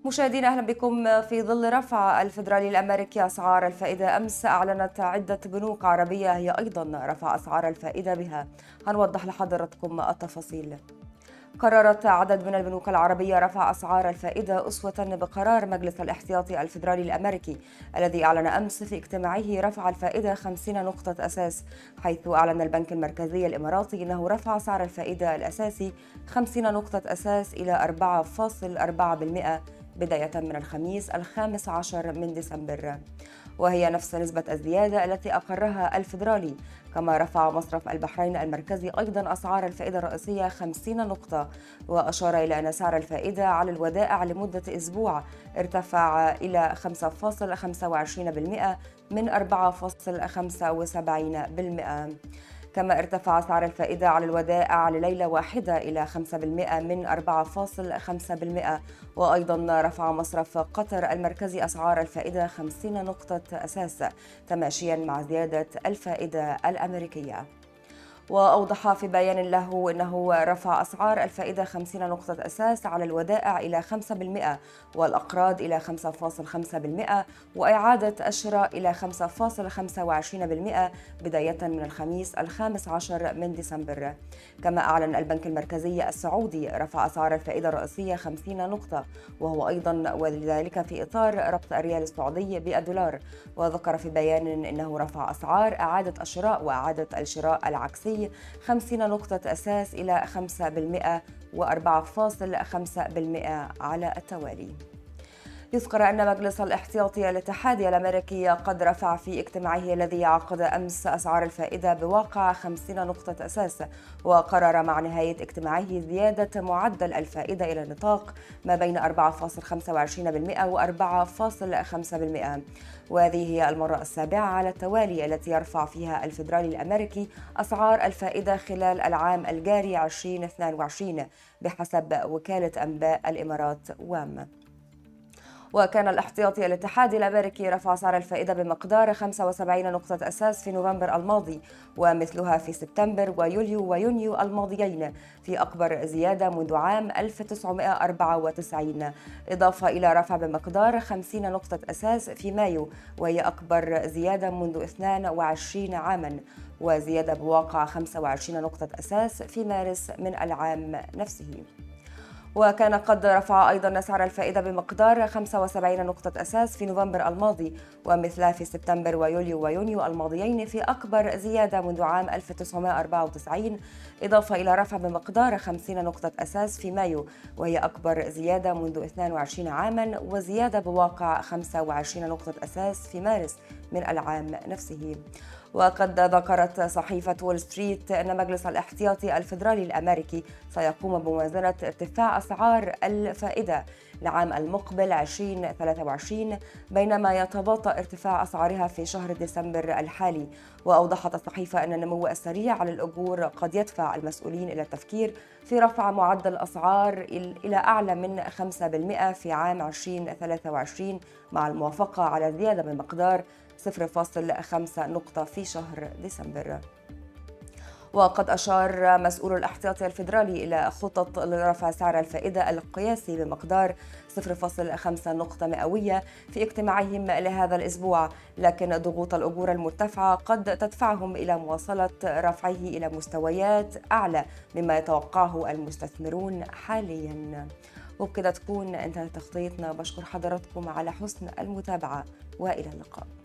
مشاهدينا أهلا بكم. في ظل رفع الفدرالي الأمريكي أسعار الفائدة أمس، أعلنت عدة بنوك عربية هي أيضا رفع أسعار الفائدة بها. هنوضح لحضراتكم التفاصيل. قررت عدد من البنوك العربية رفع أسعار الفائدة أسوة بقرار مجلس الاحتياطي الفدرالي الأمريكي الذي أعلن أمس في اجتماعه رفع الفائدة 50 نقطة أساس، حيث أعلن البنك المركزي الإماراتي أنه رفع سعر الفائدة الأساسي 50 نقطة أساس إلى 4.4% بداية من الخميس 15 من ديسمبر، وهي نفس نسبة الزيادة التي أقرها الفدرالي. كما رفع مصرف البحرين المركزي أيضا أسعار الفائدة الرئيسية 50 نقطة، وأشار إلى أن سعر الفائدة على الودائع لمدة أسبوع ارتفع إلى 5.25% من 4.75%. كما ارتفع سعر الفائدة على الودائع لليلة واحدة إلى 5% من 4.5%. وأيضا رفع مصرف قطر المركزي أسعار الفائدة 50 نقطة أساس تماشيا مع زيادة الفائدة الأمريكية. وأوضح في بيان له أنه رفع أسعار الفائدة 50 نقطة أساس على الودائع إلى 5% والأقراض إلى 5.5% وإعادة الشراء إلى 5.25% بداية من الخميس 15 من ديسمبر. كما أعلن البنك المركزي السعودي رفع أسعار الفائدة الرئيسية 50 نقطة، وهو أيضا وذلك في إطار ربط الريال السعودي بالدولار. وذكر في بيان أنه رفع أسعار إعادة الشراء وإعادة الشراء العكسي 50 نقطة أساس إلى 5% و4.5% على التوالي. يذكر أن مجلس الاحتياطي الاتحادي الأمريكي قد رفع في اجتماعه الذي عقد أمس أسعار الفائدة بواقع 50 نقطة أساس، وقرر مع نهاية اجتماعه زيادة معدل الفائدة إلى نطاق ما بين 4.25% و 4.5%. وهذه هي المرة السابعة على التوالي التي يرفع فيها الفدرالي الأمريكي أسعار الفائدة خلال العام الجاري 2022 بحسب وكالة أنباء الإمارات وام. وكان الاحتياطي الاتحادي الأمريكي رفع سعر الفائدة بمقدار 75 نقطة أساس في نوفمبر الماضي، ومثلها في سبتمبر ويوليو ويونيو الماضيين في أكبر زيادة منذ عام 1994، إضافة إلى رفع بمقدار 50 نقطة أساس في مايو وهي أكبر زيادة منذ 22 عاما، وزيادة بواقع 25 نقطة أساس في مارس من العام نفسه. وكان قد رفع أيضا سعر الفائدة بمقدار 75 نقطة أساس في نوفمبر الماضي، ومثلها في سبتمبر ويوليو ويونيو الماضيين في أكبر زيادة منذ عام 1994، إضافة إلى رفع بمقدار 50 نقطة أساس في مايو وهي أكبر زيادة منذ 22 عاما، وزيادة بواقع 25 نقطة أساس في مارس من العام نفسه. وقد ذكرت صحيفة وول ستريت أن مجلس الاحتياطي الفدرالي الأمريكي سيقوم بموازنة ارتفاع أسعار الفائدة العام المقبل 2023 بينما يتباطأ ارتفاع أسعارها في شهر ديسمبر الحالي. وأوضحت الصحيفة أن النمو السريع على الأجور قد يدفع المسؤولين إلى التفكير في رفع معدل الأسعار إلى أعلى من 5% في عام 2023 مع الموافقة على زيادة بمقدار 0.5 نقطة في شهر ديسمبر. وقد أشار مسؤول الاحتياطي الفدرالي إلى خطط لرفع سعر الفائدة القياسي بمقدار 0.5 نقطة مئوية في اجتماعهم لهذا الأسبوع، لكن ضغوط الأجور المرتفعة قد تدفعهم إلى مواصلة رفعه إلى مستويات أعلى مما يتوقعه المستثمرون حالياً. وبكده تكون انتهت تغطيتنا. بشكر حضراتكم على حسن المتابعة وإلى اللقاء.